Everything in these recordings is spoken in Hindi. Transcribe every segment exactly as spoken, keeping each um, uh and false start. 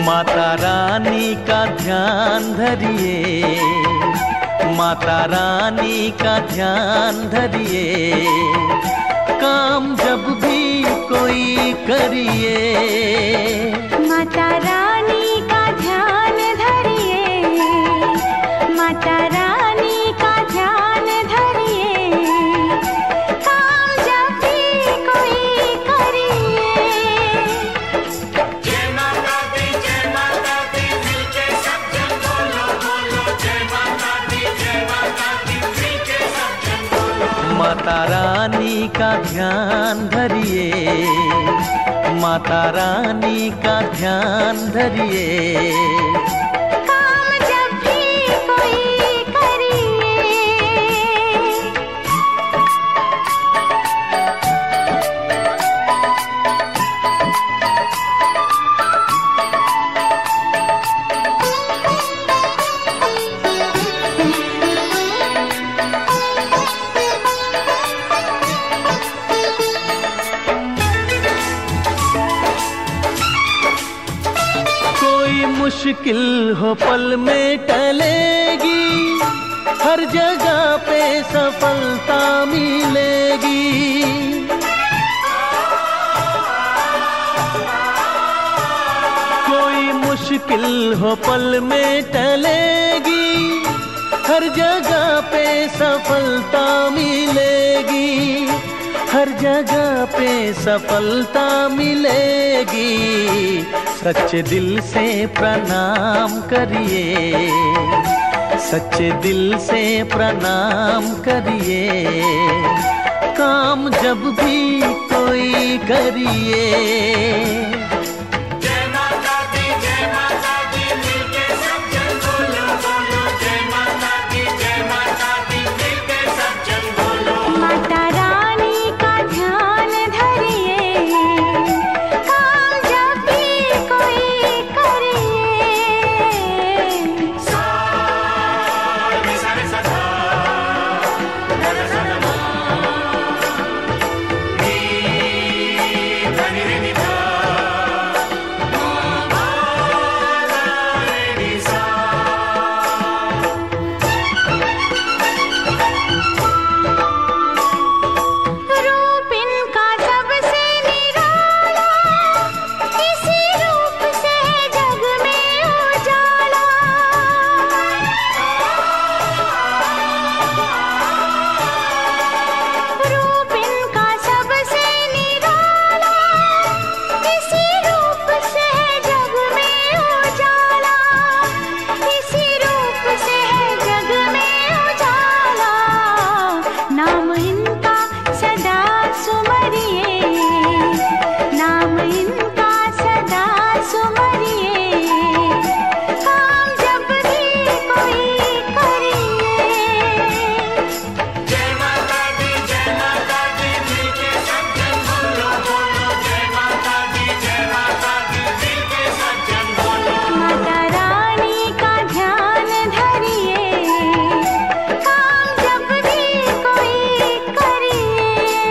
माता रानी का ध्यान धरिए, माता रानी का ध्यान धरिए, काम जब भी कोई करिए। माता रानी का ध्यान धरिए, माता रानी का ध्यान धरिए, काम जब भी कोई करिए। जय माता दी, जय माता दी, मिलके सब जन बोलो बोलो, जय माता दी, जय माता दी, मिलके सब जन बोलो। माता रानी का ध्यान धरिए, माता रानी का ध्यान धरिए, काम जब भी कोई करिए। मुश्किल हो पल में टलेगी, हर जगह पे सफलता मिलेगी। कोई मुश्किल हो पल में टलेगी, हर जगह पे सफलता मिलेगी, हर जगह पे सफलता मिलेगी। सच्चे दिल से प्रणाम करिए, सच्चे दिल से प्रणाम करिए, काम जब भी कोई करिए। जय माता दी, जय माता दी, मिलके सब जन बोलो बोलो, जय माता दी, जय माता दी, मिलके सब जन बोलो। माता रानी का ध्यान धरिए, काम जब भी कोई करिए। सा रे सा रे सा धा, रे रे सा रे मा, नी धा नी रे नी धा, मा मा धा रे नी सा। रूप इनका सबसे निराला, इसी रूप से जग में उजाला। रूप इनका सबसे निराला, इसी रूप से जग में उजाला, इसी रूप से जग में उजाला। नाम इनका सदा सुमरिए, नाम इनका सदा सुमरिए, काम जब भी कोई करिए। जय माता दी, जय माता दी, मिलके सब जन बोलो बोलो, जय माता दी, जय माता दी, मिलके सब जन बोलो। माता रानी का ध्यान धरिए, काम जब भी कोई करिए।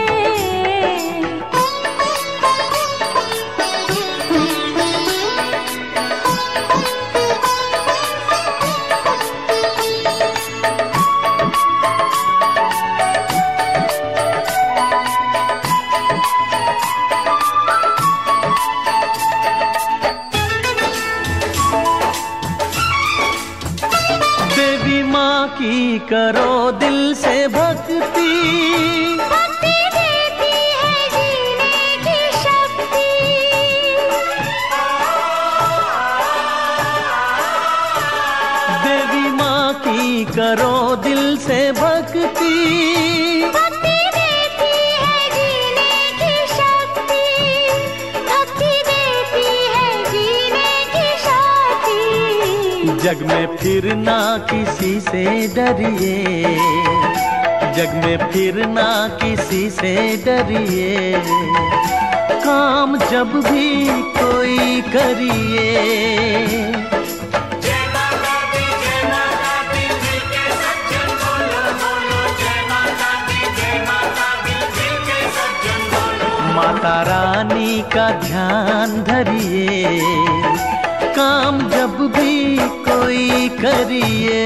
देवी माँ की करो दिल से भक्ति, भक्ति देती है जीने की शक्ति। देवी माँ की करो दिल से भक्ति, भक्ति देती है जीने की शक्ति, भक्ति देती है जीने की शक्ति। जग में फिर ना किसी से डरिए, जग में फिर ना किसी से डरिए, काम जब भी कोई करिए। जय माता दी, जय माता दी, मिलके सब जन बोलो बोलो, जय माता दी, जय माता दी, मिलके सब जन बोलो। माता रानी का ध्यान धरिए, काम करिए।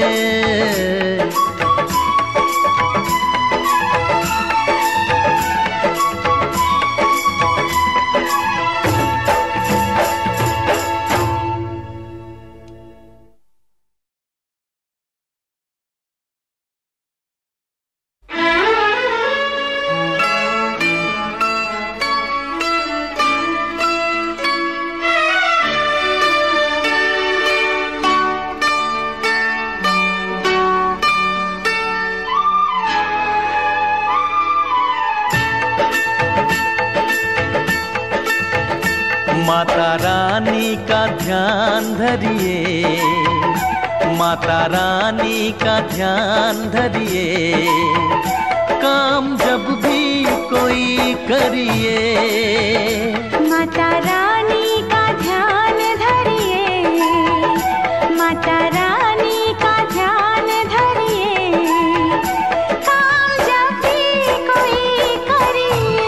माता रानी का ध्यान धरिए, माता रानी का ध्यान धरिए, काम जब भी कोई करिए। माता रानी का ध्यान धरिए, माता रानी का ध्यान धरिए, काम जब भी कोई करिए।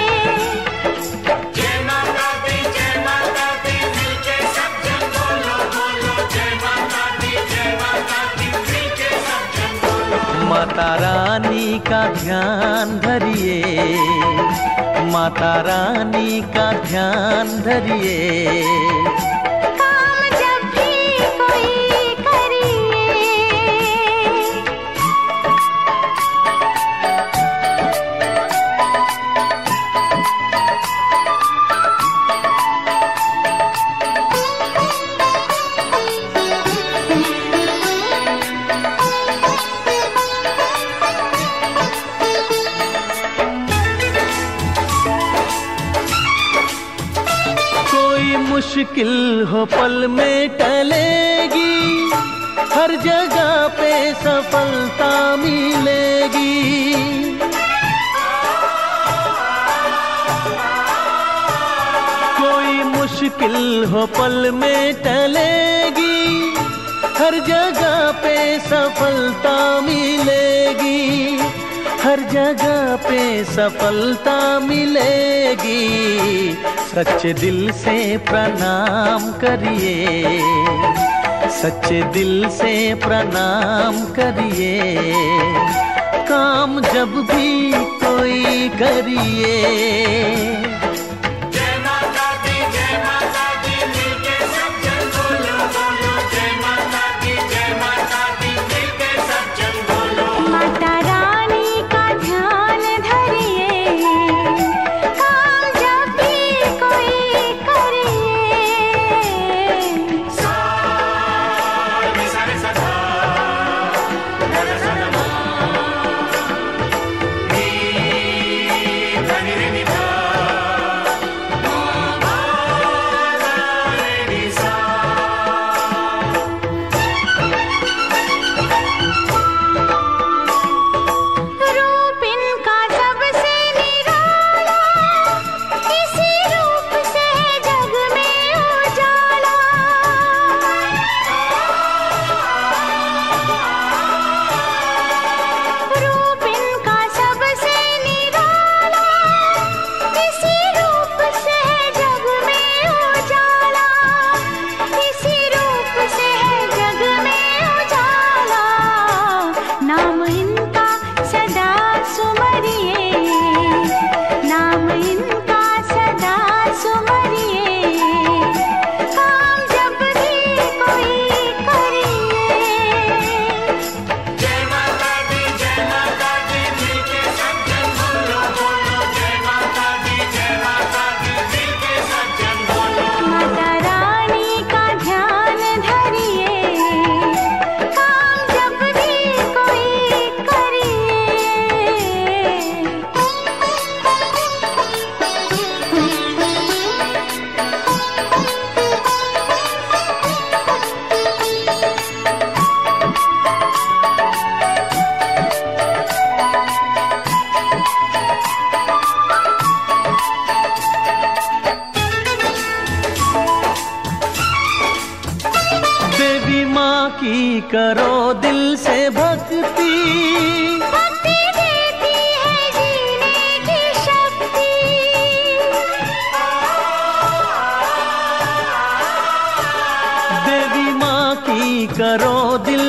जय माता दी जय माता दी मिलके सब जन बोलो बोलो जय माता दी जय माता दी मिलके सब जन बोलो। माता रानी का ध्यान धरिए, माता रानी का ध्यान धरिए, काम जब भी कोई करिए। मुश्किल हो पल में टलेगी, हर जगह पे सफलता मिलेगी। कोई मुश्किल हो पल में टलेगी, हर जगह पे सफलता मिलेगी, हर जगह पे सफलता मिलेगी। सच्चे दिल से प्रणाम करिए, सच्चे दिल से प्रणाम करिए, काम जब भी कोई करिए। जय माता दी जय माता दी मिलके सब जन बोलो बोलो जय माता दी जय माता दी मिलके सब जन बोलो। माता रानी का ध्यान धरिए, काम जब भी कोई करिए। सा नि सा रे सा धा धा धा सा धा मा नी धा नि रे नि धा मा मा धा रे नि सा। रूप इनका सबसे निराला, इसी रूप से है जग में उजाला। रूप इनका सबसे निराला, इसी रूप से है जग में उजाला, इसी रूप से है जग में उजाला। नाम इनका सदा सुमरिए, नाम इनका सदा सुमरिए, काम जब भी कोई करिए। जय माता दी जय माता दी मिलके सब जन बोलो बोलो जय माता दी जय माता दी मिलके सब जन बोलो। माता रानी का ध्यान धरिए, काम जब भी कोई करिए। देवी माँ की करो दिल से भक्ति, भक्ति देती है जीने की शक्ति। देवी माँ की करो दिल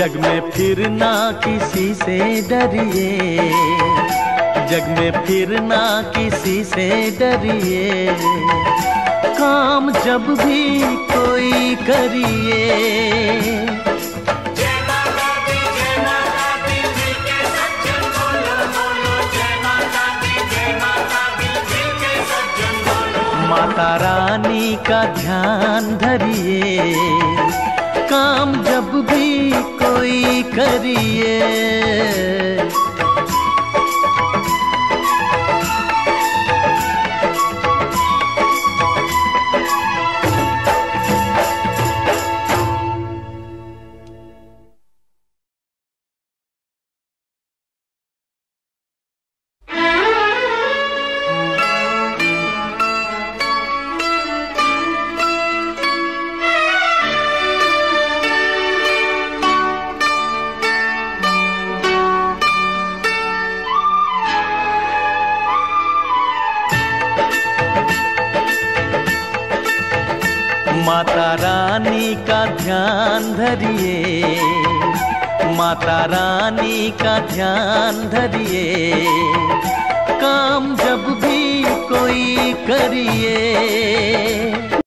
जग में फिर ना किसी से डरिए, जग में फिर ना किसी से डरिए, काम जब भी कोई करिए। जय माता दी जय माता दी दिल के सज्जन बोलो बोलो, जय माता दी जय माता दी दिल के सज्जन बोलो। माता रानी का ध्यान धरिए, काम जब भी कोई करिए। माता रानी का ध्यान धरिए, माता रानी का ध्यान धरिए, काम जब भी कोई करिए।